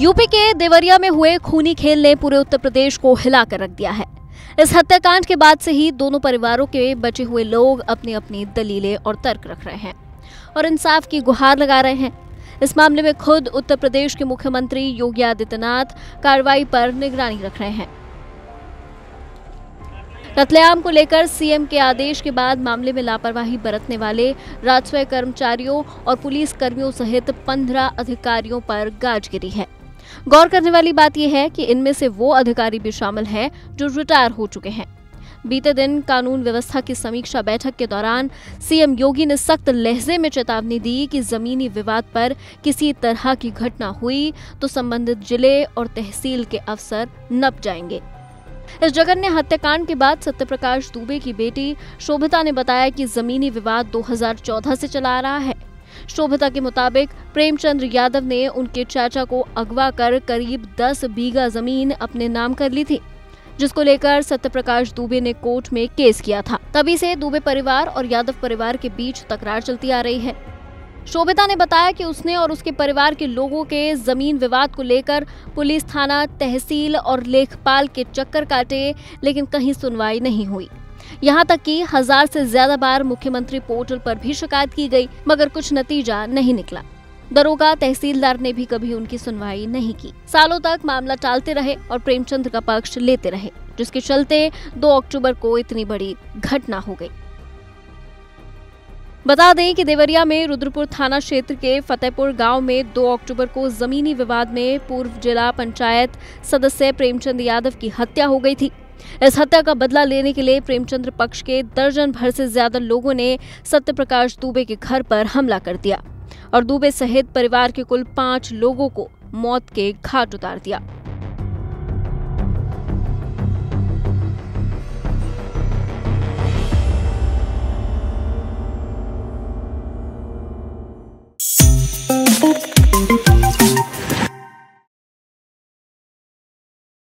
UP के देवरिया में हुए खूनी खेल ने पूरे उत्तर प्रदेश को हिलाकर रख दिया है। इस हत्याकांड के बाद से ही दोनों परिवारों के बचे हुए लोग अपनी अपनी दलीलें और तर्क रख रहे हैं और इंसाफ की गुहार लगा रहे हैं। इस मामले में खुद उत्तर प्रदेश के मुख्यमंत्री योगी आदित्यनाथ कार्रवाई पर निगरानी रख रहे हैं। कत्लेआम को लेकर सीएम के आदेश के बाद मामले में लापरवाही बरतने वाले राजस्व कर्मचारियों और पुलिस कर्मियों सहित 15 अधिकारियों पर गाज गिरी है। गौर करने वाली बात यह है कि इनमें से वो अधिकारी भी शामिल हैं जो रिटायर हो चुके हैं। बीते दिन कानून व्यवस्था की समीक्षा बैठक के दौरान सीएम योगी ने सख्त लहजे में चेतावनी दी कि जमीनी विवाद पर किसी तरह की घटना हुई तो संबंधित जिले और तहसील के अफसर नप जाएंगे। इस जघन्य हत्याकांड के बाद सत्यप्रकाश दुबे की बेटी शोभिता ने बताया कि जमीनी विवाद 2014 से चला आ रहा है। शोभिता के मुताबिक प्रेमचंद्र यादव ने उनके चाचा को अगवा कर करीब 10 बीघा जमीन अपने नाम कर ली थी, जिसको लेकर सत्यप्रकाश दुबे ने कोर्ट में केस किया था। तभी से दुबे परिवार और यादव परिवार के बीच तकरार चलती आ रही है। शोभिता ने बताया कि उसने और उसके परिवार के लोगों के जमीन विवाद को लेकर पुलिस थाना, तहसील और लेखपाल के चक्कर काटे, लेकिन कहीं सुनवाई नहीं हुई। यहाँ तक कि 1000 से ज्यादा बार मुख्यमंत्री पोर्टल पर भी शिकायत की गई, मगर कुछ नतीजा नहीं निकला। दरोगा, तहसीलदार ने भी कभी उनकी सुनवाई नहीं की। सालों तक मामला टालते रहे और प्रेमचंद्र का पक्ष लेते रहे, जिसके चलते 2 अक्टूबर को इतनी बड़ी घटना हो गई। बता दें कि देवरिया में रुद्रपुर थाना क्षेत्र के फतेहपुर गांव में 2 अक्टूबर को जमीनी विवाद में पूर्व जिला पंचायत सदस्य प्रेमचंद यादव की हत्या हो गई थी। इस हत्या का बदला लेने के लिए प्रेमचंद्र पक्ष के दर्जन भर से ज्यादा लोगों ने सत्यप्रकाश दुबे के घर पर हमला कर दिया और दुबे सहित परिवार के कुल 5 लोगों को मौत के घाट उतार दिया। Thank you.